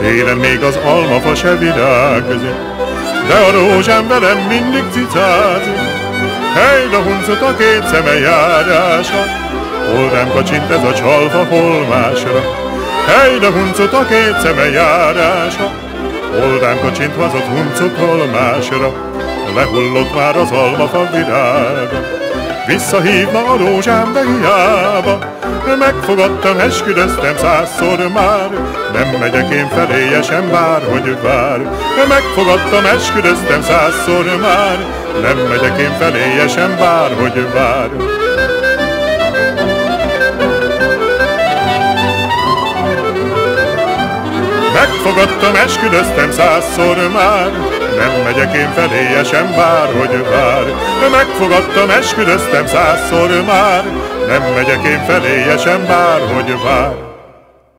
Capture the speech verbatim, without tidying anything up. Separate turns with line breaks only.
télen még az almafa se virágzik, de a rózsám velem mindig cicázik. Hely, de huncut a két szeme járása, hol rám kacsint ez a csalfa holmásra. Hely, de huncut a két szeme járása, hol rám kacsint vazott huncut holmásra. Lehullott már az almafa virága, visszahívna a rózsám, de hiába. Megfogadtam, esküdöztem százszor már, nem megyek én feléje sem, bárhogy vár. Megfogadtam, esküdöztem százszor már, nem megyek én feléje sem, bárhogy vár. Megfogadtam, esküdöztem százszor már, nem megyek én feléje sem, bárhogy vár. Megfogadtam, esküdöztem százszor már, nem megyek én feléje sem, bárhogy vár.